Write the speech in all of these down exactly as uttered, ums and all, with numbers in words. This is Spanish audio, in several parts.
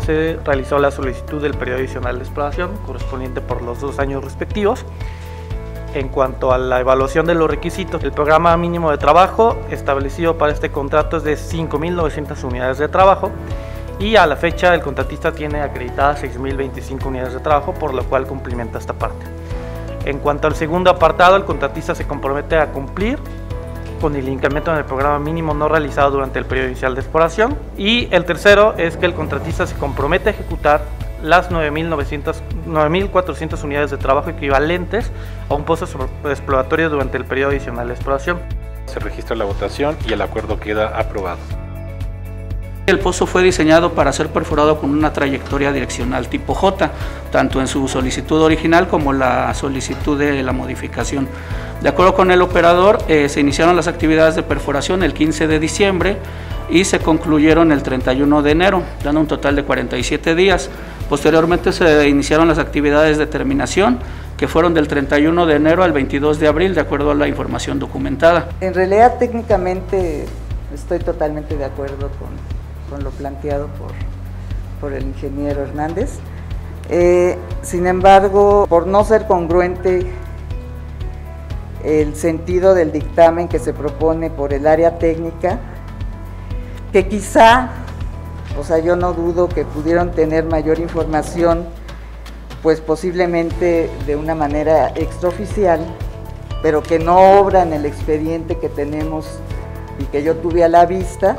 se realizó la solicitud del periodo adicional de exploración correspondiente por los dos años respectivos. En cuanto a la evaluación de los requisitos, el programa mínimo de trabajo establecido para este contrato es de cinco mil novecientas unidades de trabajo y a la fecha el contratista tiene acreditadas seis mil veinticinco unidades de trabajo, por lo cual cumplimenta esta parte. En cuanto al segundo apartado, el contratista se compromete a cumplir con el incremento en el programa mínimo no realizado durante el periodo inicial de exploración. Y el tercero es que el contratista se compromete a ejecutar las nueve mil cuatrocientas unidades de trabajo equivalentes a un pozo exploratorio durante el periodo adicional de exploración. Se registra la votación y el acuerdo queda aprobado. El pozo fue diseñado para ser perforado con una trayectoria direccional tipo J, tanto en su solicitud original como la solicitud de la modificación. De acuerdo con el operador, eh, se iniciaron las actividades de perforación el quince de diciembre y se concluyeron el treinta y uno de enero, dando un total de cuarenta y siete días. Posteriormente se iniciaron las actividades de terminación, que fueron del treinta y uno de enero al veintidós de abril, de acuerdo a la información documentada. En realidad, técnicamente, estoy totalmente de acuerdo con... con lo planteado por, por el ingeniero Hernández. Eh, sin embargo, por no ser congruente el sentido del dictamen que se propone por el área técnica, que quizá, o sea, yo no dudo que pudieron tener mayor información, pues posiblemente de una manera extraoficial, pero que no obra en el expediente que tenemos y que yo tuve a la vista.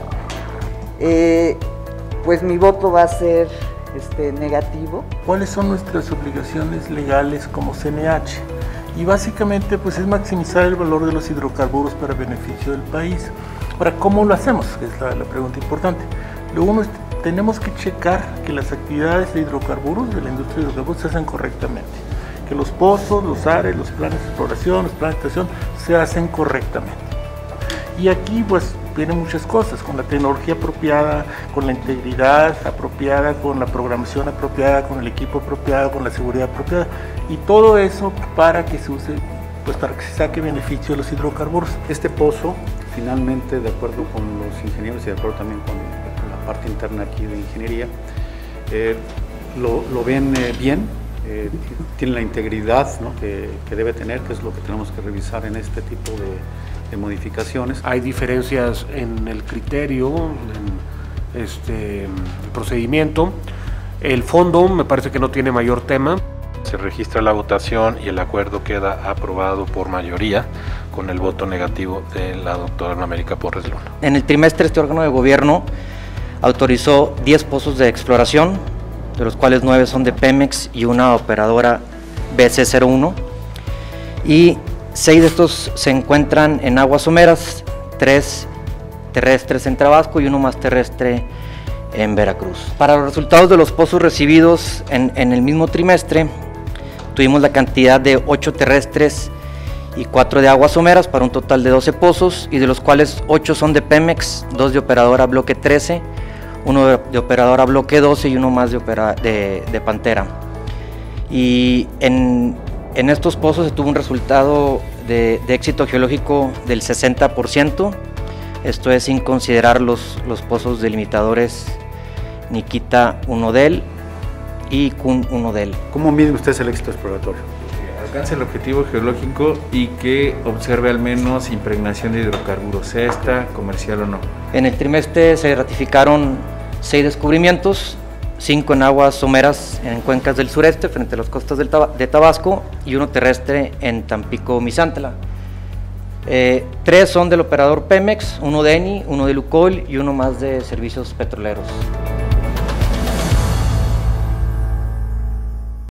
Eh, pues mi voto va a ser este, negativo. ¿Cuáles son nuestras obligaciones legales como C N H? Y básicamente pues es maximizar el valor de los hidrocarburos para beneficio del país. Ahora, ¿cómo lo hacemos? Que es la, la pregunta importante. Lo uno es, tenemos que checar que las actividades de hidrocarburos, de la industria de hidrocarburos, se hacen correctamente. Que los pozos, los ares, los planes de exploración, los planes de extracción se hacen correctamente. Y aquí pues vienen muchas cosas, con la tecnología apropiada, con la integridad apropiada, con la programación apropiada, con el equipo apropiado, con la seguridad apropiada, y todo eso para que se use, pues para que se saque beneficio de los hidrocarburos. Este pozo, finalmente, de acuerdo con los ingenieros y de acuerdo también con la parte interna aquí de ingeniería, eh, lo, lo ven eh, bien, eh, tiene la integridad, ¿no?, que, que debe tener, que es lo que tenemos que revisar en este tipo de de modificaciones. Hay diferencias en el criterio, en este, el procedimiento. El fondo me parece que no tiene mayor tema. Se registra la votación y el acuerdo queda aprobado por mayoría, con el voto negativo de la doctora Ana América Porres Luna. En el trimestre este órgano de gobierno autorizó diez pozos de exploración, de los cuales nueve son de Pemex y una operadora B C cero uno, y seis de estos se encuentran en aguas someras, tres terrestres en Tabasco y uno más terrestre en Veracruz. Para los resultados de los pozos recibidos en, en el mismo trimestre, tuvimos la cantidad de ocho terrestres y cuatro de aguas someras para un total de doce pozos, y de los cuales ocho son de Pemex, dos de operadora bloque trece, uno de, de operadora bloque doce y uno más de, opera, de, de Pantera. Y en En estos pozos se tuvo un resultado de, de éxito geológico del sesenta por ciento, esto es sin considerar los, los pozos delimitadores Nikita uno del y Kun uno del. ¿Cómo miden ustedes el éxito exploratorio? Que alcance el objetivo geológico y que observe al menos impregnación de hidrocarburos, sea esta comercial o no. En el trimestre se ratificaron seis descubrimientos, cinco en aguas someras en cuencas del sureste frente a las costas del Tab de Tabasco y uno terrestre en Tampico Misantla. Eh, tres son del operador Pemex, uno de Eni, uno de Lukoil y uno más de servicios petroleros.